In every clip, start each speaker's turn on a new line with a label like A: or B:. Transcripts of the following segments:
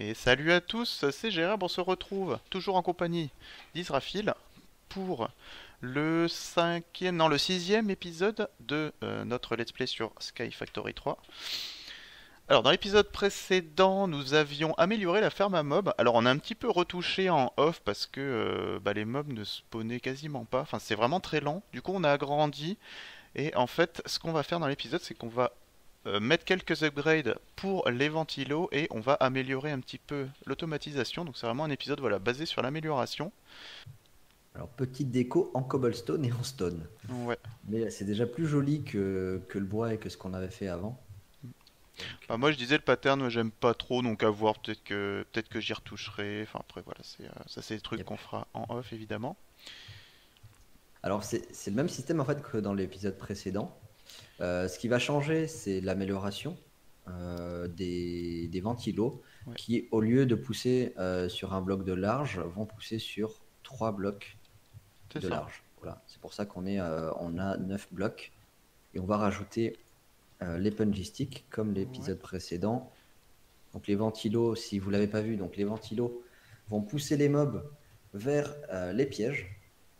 A: Et salut à tous, c'est Gérard, on se retrouve toujours en compagnie d'Israfil pour le cinquième, non le sixième épisode de notre let's play sur Sky Factory 3. Alors dans l'épisode précédent, nous avions amélioré la ferme à mobs. Alors on a un petit peu retouché en off parce que les mobs ne spawnaient quasiment pas. Enfin c'est vraiment très lent. Du coup on a agrandi et en fait ce qu'on va faire dans l'épisode c'est qu'on va mettre quelques upgrades pour les ventilos et on va améliorer un petit peu l'automatisation. Donc c'est vraiment un épisode voilà, basé sur l'amélioration.
B: Alors, petite déco en cobblestone et en stone.
A: Ouais.
B: Mais c'est déjà plus joli que le bois et que ce qu'on avait fait avant. Donc,
A: Bah, moi je disais le pattern, j'aime pas trop, donc à voir, peut-être que j'y retoucherai. Enfin après voilà, ça c'est des trucs
B: yep.
A: qu'on fera en off évidemment.
B: Alors, c'est le même système en fait que dans l'épisode précédent. Ce qui va changer, c'est l'amélioration des ventilos
A: Ouais,
B: qui, au lieu de pousser sur un bloc de large, vont pousser sur 3 blocs
A: c'est
B: de
A: ça.
B: large. Voilà. C'est pour ça on a 9 blocs et on va rajouter les punchy sticks comme
A: Ouais,
B: l'épisode précédent. Donc les ventilos, si vous ne l'avez pas vu, donc les ventilos vont pousser les mobs vers les pièges.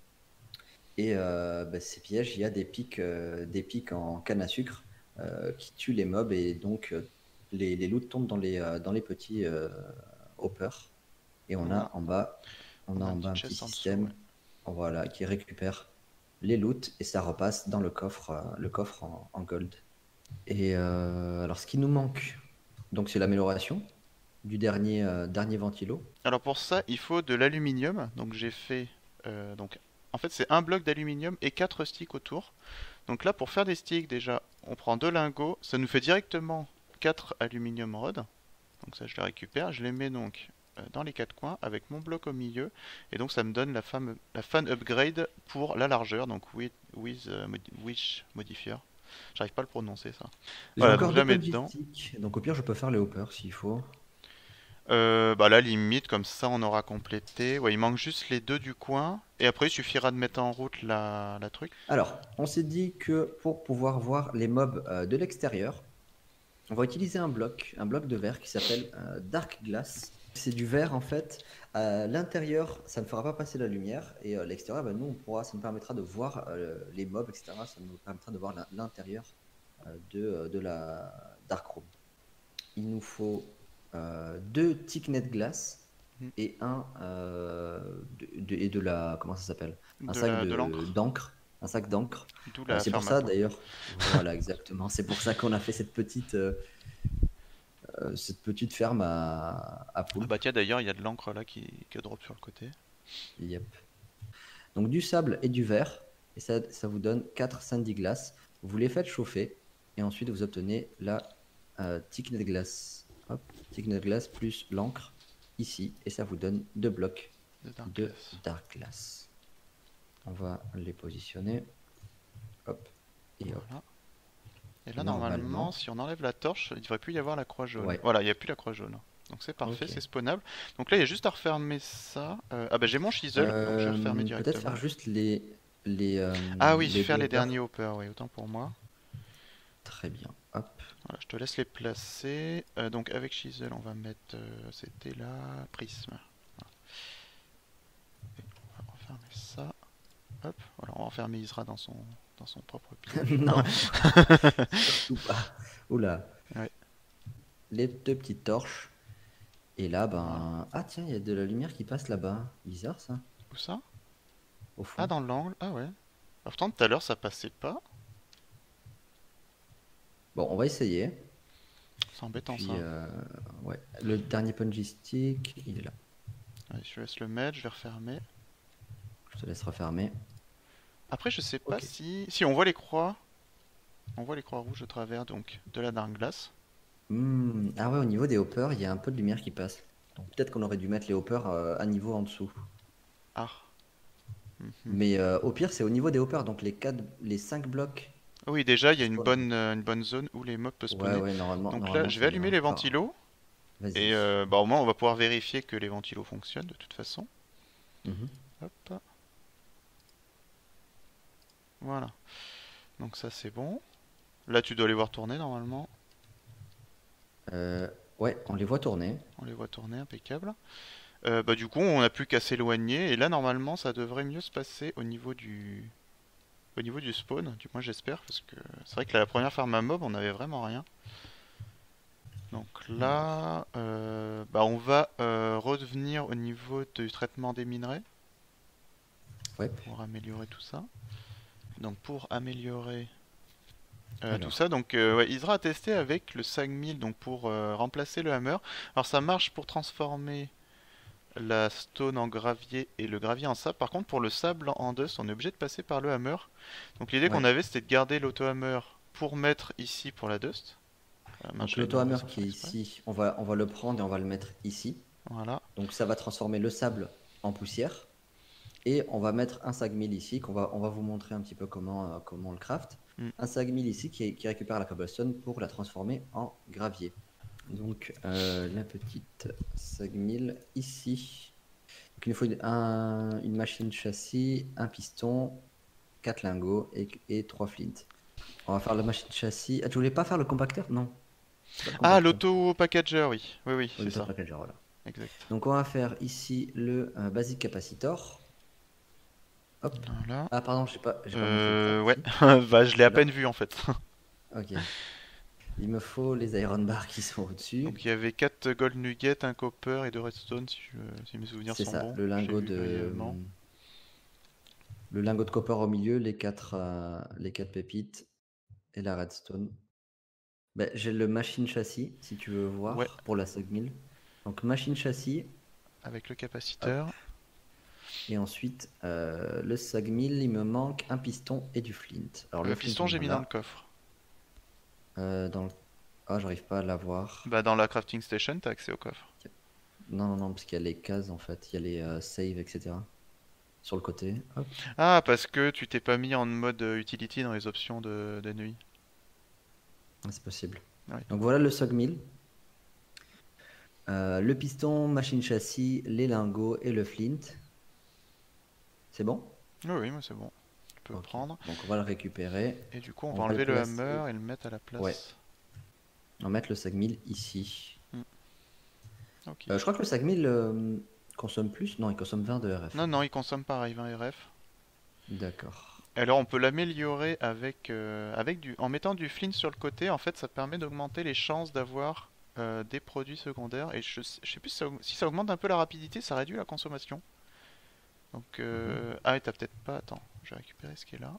B: Et ces pièges, il y a des pics en canne à sucre qui tuent les mobs et donc les loots tombent dans les petits hoppers. Et
A: voilà.
B: on
A: On
B: a
A: a une
B: en bas
A: petite
B: un petit
A: chaise en dessous, ouais.
B: système, voilà, qui récupère les loots et ça repasse dans le coffre en gold. Et alors ce qui nous manque, donc c'est l'amélioration du dernier ventilo.
A: Alors pour ça, il faut de l'aluminium. Donc j'ai fait donc en fait c'est un bloc d'aluminium et 4 sticks autour. Donc là pour faire des sticks déjà, on prend deux lingots, ça nous fait directement 4 aluminium rod. Donc ça je les récupère, je les mets donc dans les quatre coins avec mon bloc au milieu et donc ça me donne la fan upgrade pour la largeur donc wish modifier. J'arrive pas à le prononcer ça.
B: J'ai
A: Voilà, donc
B: encore
A: je la
B: deux
A: mets
B: punch
A: dedans.
B: sticks, donc au pire je peux faire les hoppers s'il faut.
A: Bah là limite comme ça on aura complété. Ouais, il manque juste les deux du coin et après il suffira de mettre en route la truc.
B: Alors, on s'est dit que pour pouvoir voir les mobs de l'extérieur, on va utiliser un bloc de verre qui s'appelle Dark Glass. C'est du verre en fait. L'intérieur, ça ne fera pas passer la lumière et l'extérieur, ben, nous, ça nous permettra de voir les mobs, etc. Ça nous permettra de voir l'intérieur de la Dark Room. Il nous faut deux thicknet glass
A: Hmm.
B: et et de la comment ça s'appelle, un sac
A: De
B: de
A: l'encre.
B: d'encre, un sac d'encre.
A: D'où la
B: C'est pour
A: ferme à
B: ça
A: poule.
B: d'ailleurs, voilà exactement, c'est pour ça qu'on a fait cette petite ferme à
A: Ah
B: poulpes.
A: bah tiens d'ailleurs il y a de l'encre là qui drop sur le côté.
B: Yep. Donc du sable et du verre et ça vous donne 4 sandy glass. Vous les faites chauffer et ensuite vous obtenez la thicknet glass. Hop, thicknet glass plus l'encre ici et ça vous donne 2 blocs
A: De Dark
B: de
A: Glass.
B: dark glass. On va les positionner. Hop et hop.
A: Voilà. Et
B: Et
A: là normalement
B: normalement,
A: si on enlève la torche, il devrait plus y avoir la croix jaune.
B: ouais.
A: Voilà, il n'y a plus la croix jaune. Donc c'est parfait,
B: Ok.
A: c'est spawnable. Donc là il y a juste à refermer ça. Ah bah j'ai mon chisel, donc je vais refermer
B: Peut-être faire
A: directement.
B: juste
A: Ah oui,
B: les deux
A: faire les derniers
B: hoppers.
A: hoppers, oui, autant pour moi.
B: Très bien. Hop.
A: Voilà, je te laisse les placer. Donc avec chisel, on va mettre, c'était là, prisme. Voilà. Et on va refermer ça. Hop, voilà, on va enfermer Isra dans son propre piège. Non.
B: Non, surtout pas. Oula.
A: Ouais,
B: Les deux petites torches. Et là,
A: voilà.
B: ben. Ah, tiens, il y a de la lumière qui passe là-bas. Bizarre ça,
A: Où ça?
B: au
A: Ah,
B: fond.
A: dans l'angle. Ah ouais. Pourtant, tout à l'heure, ça passait pas.
B: Bon, on va essayer.
A: C'est
B: Et
A: embêtant
B: puis,
A: ça.
B: ouais. Le dernier punji stick, il est là.
A: Allez, je laisse le mettre, je vais refermer.
B: Je te laisse refermer.
A: Après, je sais pas
B: Ok.
A: si. Si, on voit les croix. On voit les croix rouges au travers donc de la Dark Glass.
B: Ah ouais, au niveau des hoppers, il y a un peu de lumière qui passe. Donc peut-être qu'on aurait dû mettre les hoppers à niveau en dessous.
A: Ah. Mhm.
B: Mais au pire, c'est au niveau des hoppers. Donc les 5 blocs
A: Oui, déjà, il y
B: qui
A: a
B: spawnent.
A: une bonne zone où les mobs peuvent
B: Ouais,
A: spawner.
B: ouais,
A: Donc là,
B: normalement
A: je
B: ça
A: vais allumer
B: ira.
A: les
B: Enfin,
A: ventilos. Et
B: vas-y.
A: bah, au moins, on va pouvoir vérifier que les ventilos fonctionnent de toute façon.
B: Mhm.
A: Hop, voilà. Donc ça, c'est bon. Là, tu dois les voir tourner normalement.
B: Euh, Ouais, on les voit tourner.
A: On les voit tourner, impeccable. Bah du coup, on n'a plus qu'à s'éloigner et là normalement ça devrait mieux se passer au niveau du spawn, du moins j'espère, parce que c'est vrai que la première ferme à mob on avait vraiment rien. Donc là, bah on va revenir au niveau du traitement des minerais
B: Ouais.
A: pour améliorer tout ça. Donc pour améliorer tout
B: Alors,
A: ça, donc ouais, Isra a testé avec le 5000 donc pour remplacer le hammer. Alors ça marche pour transformer la stone en gravier et le gravier en sable. Par contre, pour le sable en dust, on est obligé de passer par le hammer. Donc l'idée qu'on
B: ouais.
A: avait, c'était de garder l'auto-hammer pour mettre ici pour la dust. Mince,
B: Donc
A: j'avais mis
B: l'auto
A: en
B: hammer
A: rouge sans
B: qui
A: faire
B: est
A: exprès.
B: ici, on va le prendre et on va le mettre ici.
A: Voilà.
B: Donc ça va transformer le sable en poussière. Et on va mettre un sagmill ici, on va vous montrer un petit peu comment on le craft.
A: Mm.
B: Un sagmill ici qui récupère la cobblestone pour la transformer en gravier. Donc la petite sagmill ici. Donc, il nous faut une machine châssis, un piston, 4 lingots et 3 flints. On va faire la machine châssis. Ah, tu voulais pas faire le compacteur? Non, c'est pas le
A: Ah,
B: compacteur.
A: l'auto-packager, oui. Oui, oui,
B: Oui,
A: c'est
B: le top
A: ça.
B: packager, voilà.
A: Exact.
B: Donc on va faire ici le basic capacitor. Hop.
A: Voilà.
B: Ah pardon, j'ai pas montré le craft
A: Ouais.
B: ici.
A: Bah, je l'ai à
B: Là.
A: peine vu en fait.
B: Ok. Il me faut les iron bars qui sont au-dessus.
A: Donc il y avait 4 gold nuggets, un copper et 2 redstone si mes souvenirs
B: C'est
A: sont
B: ça,
A: bons. Je l'ai vu brièvement.
B: le lingot de copper au milieu, les quatre pépites et la redstone. Ben, j'ai le machine châssis, si tu veux
A: Ouais,
B: voir, pour la segmill. Donc machine châssis,
A: avec le capaciteur.
B: hop. Et ensuite, le sagmill, il me manque un piston et du flint. Alors le
A: Le
B: flint,
A: piston,
B: on
A: j'ai
B: a
A: mis dans le
B: là.
A: coffre.
B: Dans le... Ah, j'arrive pas à l'avoir.
A: Bah, dans la crafting station, t'as accès au coffre.
B: Non, non, non, parce qu'il y a les cases en fait. Il y a les save, etc. Sur le côté. Hop.
A: Ah, parce que tu t'es pas mis en mode utility dans les options de nuit.
B: Ah, c'est possible.
A: Ouais.
B: Donc voilà le sagmill. Le piston, machine châssis, les lingots et le flint. C'est bon?
A: Oui, oui, moi c'est bon. Tu peux le
B: Ok.
A: prendre.
B: Donc on va le récupérer.
A: Et du coup, on
B: On
A: va
B: va le
A: enlever le
B: placer.
A: hammer et le mettre à la
B: Ouais.
A: place.
B: On va mettre le sagmill ici.
A: Hmm, ok.
B: Je crois que le sagmill consomme plus. Non, il consomme 20 de RF.
A: Non, non, il consomme pareil, 20 RF.
B: D'accord.
A: Alors, on peut l'améliorer en mettant du flint sur le côté. En fait, ça permet d'augmenter les chances d'avoir des produits secondaires. Et je sais plus si ça augmente un peu la rapidité, ça réduit la consommation. Donc,
B: Mhm.
A: ah, et t'as peut-être pas. Attends, je vais récupérer ce qui est là.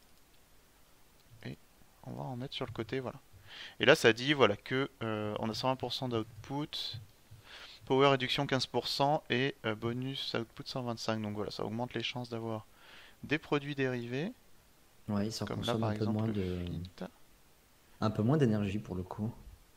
A: Et on va en mettre sur le côté, voilà. Et là, ça dit voilà que on a 120% d'output, power réduction 15% et bonus output 125. Donc voilà, ça augmente les chances d'avoir des produits dérivés,
B: Ouais, ça
A: comme là
B: consomme
A: par exemple le flint.
B: un peu moins d'énergie pour le coup.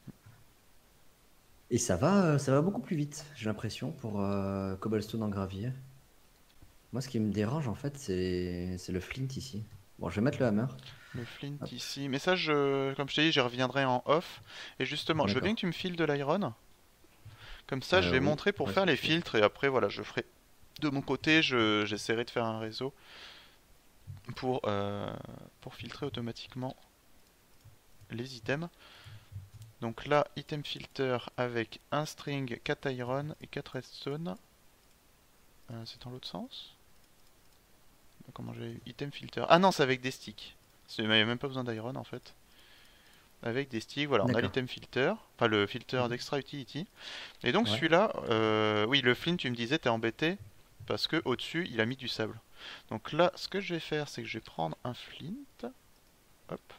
B: Et ça va beaucoup plus vite, j'ai l'impression, pour cobblestone en gravier. Moi, ce qui me dérange, en fait, c'est le flint ici. Bon, je vais mettre le hammer.
A: Le flint
B: Hop,
A: ici. Mais ça, comme je t'ai dit, j'y reviendrai en off. Et justement, je veux bien
B: d'accord.
A: que tu me files de l'iron. Comme ça, je vais
B: Oui,
A: montrer pour
B: pas de
A: faire les
B: souci.
A: filtres. Et après, voilà, je ferai de mon côté, j'essaierai de faire un réseau pour, euh, pour filtrer automatiquement les items. Donc là, item filter avec un string, 4 iron et 4 redstone. C'est dans l'autre sens? Comment j'ai eu item filter? Ah non, c'est avec des sticks. Il n'y a même pas besoin d'iron en fait. Avec des sticks, voilà, on a
B: D'accord.
A: l'item filter, enfin le filter
B: Mhm.
A: d'extra utility. Et donc
B: Ouais,
A: celui-là, oui, le flint, tu me disais, t'es embêté parce que au-dessus, il a mis du sable. Donc là, ce que je vais faire, c'est que je vais prendre un flint. Hop.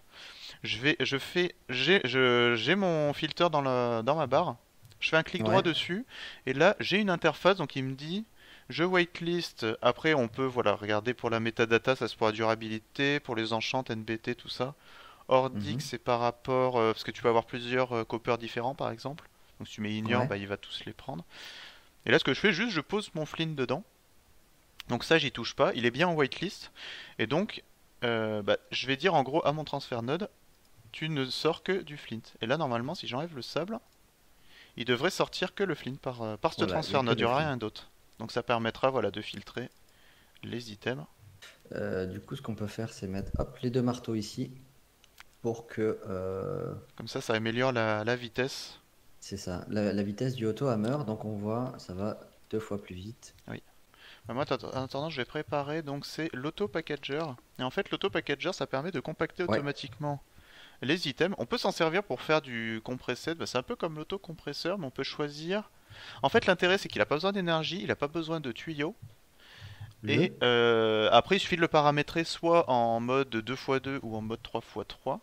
A: J'ai mon filter dans ma barre. Je fais un clic droit
B: ouais.
A: dessus et là j'ai une interface donc il me dit je whitelist. Après on peut voilà regarder pour la metadata, ça c'est pour la durabilité, pour les enchants, NBT, tout ça. Ordic
B: Mhm.
A: c'est par rapport parce que tu peux avoir plusieurs coppers différents par exemple. Donc si tu mets ignore,
B: Ouais,
A: bah il va tous les prendre. Et là ce que je fais juste je pose mon flint dedans. Donc ça j'y touche pas, il est bien en whitelist. Et donc bah, je vais dire en gros à mon transfert node tu ne sors que du flint. Et là, normalement, si j'enlève le sable, il devrait sortir que le flint par ce
B: voilà, il n'y a
A: transfert
B: que
A: node. Il
B: le
A: n'y aura
B: flint.
A: rien d'autre. Donc ça permettra voilà, de filtrer les items.
B: Du coup, ce qu'on peut faire, c'est mettre hop, les deux marteaux ici pour que.
A: Comme ça améliore la vitesse.
B: C'est ça. La vitesse du auto-hammer, donc on voit, ça va 2 fois plus vite.
A: Oui. Bah, moi, en attendant, je vais préparer. Donc, c'est l'auto-packager. Et en fait, l'auto-packager, ça permet de compacter
B: Ouais.
A: automatiquement les items. On peut s'en servir pour faire du compressed. Bah, c'est un peu comme l'auto-compresseur, mais on peut choisir. En fait, l'intérêt, c'est qu'il n'a pas besoin d'énergie, il n'a pas besoin de tuyaux. Et
B: Le.
A: après, il suffit de le paramétrer soit en mode 2x2 ou en mode 3x3.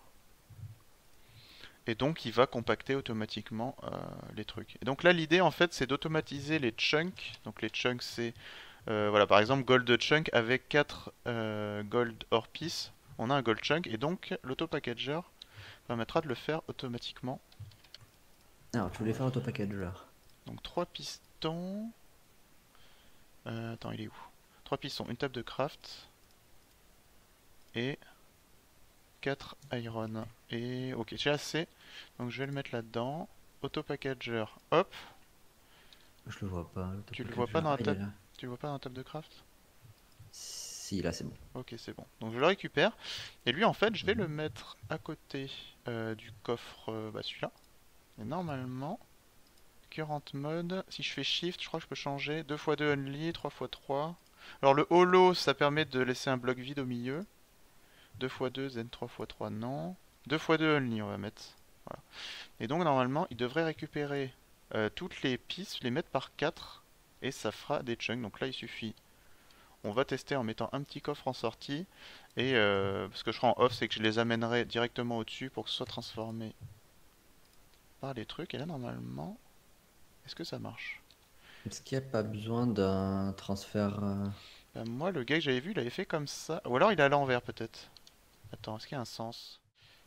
A: Et donc, il va compacter automatiquement les trucs. Et donc là, l'idée, en fait, c'est d'automatiser les chunks. Donc, les chunks, c'est, voilà, par exemple, gold chunk avec 4 gold ore piece. On a un gold chunk. Et donc, l'auto-packager permettra de le faire automatiquement.
B: Alors, tu voulais faire auto-packager.
A: Donc, 3 pistons. Attends, il est où? 3 pistons, une table de craft. Et 4 iron. Et ok, j'ai assez. Donc, je vais le mettre là-dedans. Auto-packager, hop.
B: Je le vois pas,
A: Tu le vois
B: l'auto-packager.
A: pas dans
B: Ah,
A: la
B: il est
A: table?
B: là.
A: Tu le vois pas dans la table de craft?
B: Si, là, c'est bon.
A: Ok, c'est bon. Donc je le récupère. Et lui, en fait, je vais le
B: Mhm.
A: mettre à côté du coffre, bah, celui-là. Et normalement, current mode, si je fais shift, je crois que je peux changer 2x2 only, 3x3. Alors le holo, ça permet de laisser un bloc vide au milieu. 2x2, zen 3x3, non. 2x2 only, on va mettre. Voilà. Et donc normalement, il devrait récupérer toutes les pistes, les mettre par 4. Et ça fera des chunks. Donc là, il suffit. On va tester en mettant un petit coffre en sortie. Et ce que je ferai en off, c'est que je les amènerai directement au-dessus pour que ce soit transformé par les trucs. Et là, normalement, est-ce que ça marche?
B: Est-ce qu'il n'y a pas besoin d'un transfert
A: Ben, moi, le gars que j'avais vu, il avait fait comme ça. Ou alors il est à l'envers, peut-être. Attends, est-ce qu'il y a un sens?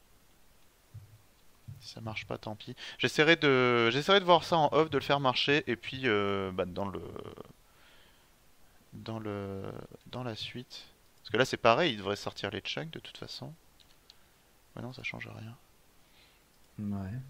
A: Si ça marche pas, tant pis. J'essaierai de voir ça en off, de le faire marcher. Et puis, bah, dans le, dans la suite. Parce que là, c'est pareil, il devrait sortir les chunks de toute façon. Ouais, non, ça change rien.
B: Ouais.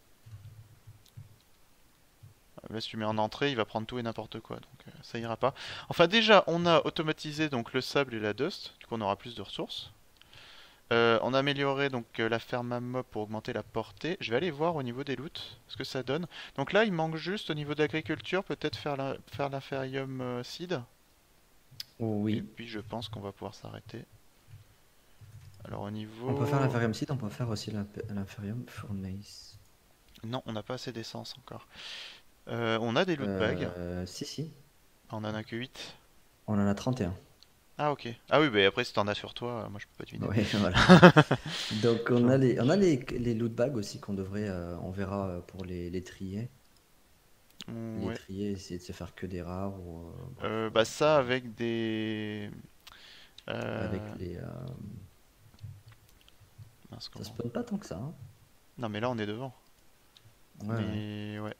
A: Là, si tu mets en entrée, il va prendre tout et n'importe quoi, donc ça ira pas. Enfin, déjà, on a automatisé donc le sable et la dust, du coup on aura plus de ressources. On a amélioré donc la ferme à mob pour augmenter la portée. Je vais aller voir au niveau des loots ce que ça donne. Donc là, il manque juste au niveau d'agriculture, peut-être faire l'inferium seed. Et
B: Oui.
A: puis je pense qu'on va pouvoir s'arrêter. Alors au
B: On peut faire
A: niveau...
B: l'inferium site, on peut faire aussi l'inferium furnace.
A: Non, on n'a pas assez d'essence encore. On a des loot bags.
B: Si, si.
A: On en a que 8.
B: On en a 31.
A: Ah ok. Ah oui, mais après si t'en as sur toi, moi je peux pas deviner.
B: Oui, voilà. Donc on a les loot bags aussi qu'on devrait, on verra pour les trier. Les
A: Ouais.
B: trier, essayer de se faire que des rares ou bref.
A: Bah ça avec des...
B: Avec
A: Euh...
B: les,
A: mince,
B: ça
A: comment?
B: spawn pas tant que ça, hein.
A: Non mais là on est devant.
B: Ouais, ouais.
A: Mais ouais.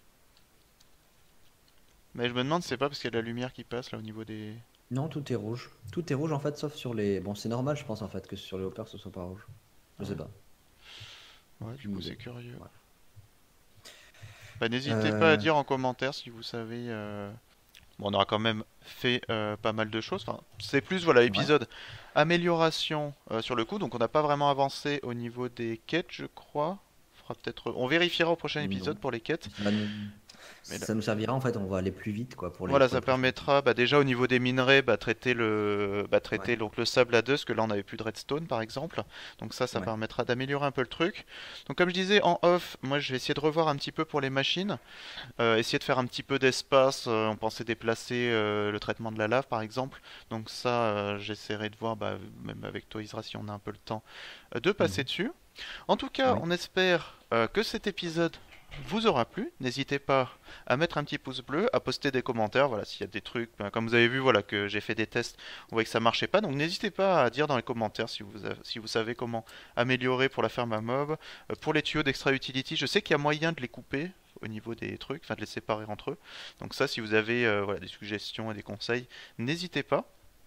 A: Mais je me demande si c'est pas parce qu'il y a de la lumière qui passe là au niveau des...
B: Non, tout est rouge. Tout est rouge en fait, sauf sur les. Bon, c'est normal, je pense en fait que sur les hoppers ce soit pas rouge.
A: Ah
B: Je sais
A: ouais.
B: pas.
A: Ouais, du
B: Aucune
A: coup c'est
B: idée.
A: curieux.
B: Ouais.
A: Bah n'hésitez pas à
B: Euh,
A: dire en commentaire si vous savez... Bon, on aura quand même fait pas mal de choses. Enfin, c'est plus, voilà,
B: ouais.
A: épisode amélioration sur le coup. Donc on n'a pas vraiment avancé au niveau des quêtes, je crois. On vérifiera au prochain épisode
B: Non.
A: pour les quêtes.
B: Ça nous...
A: Mais là,
B: ça nous servira en fait, on va aller plus vite quoi
A: voilà,
B: pour
A: ça
B: les prochains
A: permettra
B: épisodes.
A: bah, déjà au niveau des minerais, bah,
B: Ouais.
A: traiter donc le sable à deux, parce que là on n'avait plus de redstone par exemple. Donc ça
B: Ouais.
A: permettra d'améliorer un peu le truc. Donc comme je disais en off, moi je vais essayer de revoir un petit peu pour les machines, essayer de faire un petit peu d'espace. On pensait déplacer le traitement de la lave par exemple. Donc ça, j'essaierai de voir, bah, même avec toi Isra, si on a un peu le temps, de passer
B: Mhm.
A: dessus. En tout cas,
B: Oui.
A: on espère que cet épisode vous aura plu. N'hésitez pas à mettre un petit pouce bleu, à poster des commentaires. Voilà, s'il y a des trucs, ben, comme vous avez vu, voilà, que j'ai fait des tests, on voit que ça marchait pas. Donc n'hésitez pas à dire dans les commentaires si vous savez comment améliorer pour la ferme à mob, pour les tuyaux d'extra utility. Je sais qu'il y a moyen de les couper au niveau des trucs, enfin de les séparer entre eux. Donc ça, si vous avez voilà, des suggestions et des conseils, n'hésitez pas.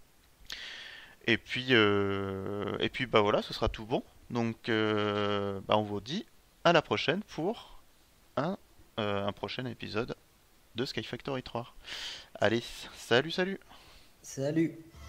A: Et puis bah voilà, ce sera tout bon. Donc bah, on vous dit à la prochaine pour un, un prochain épisode de Sky Factory 3. Allez, salut salut!
B: Salut.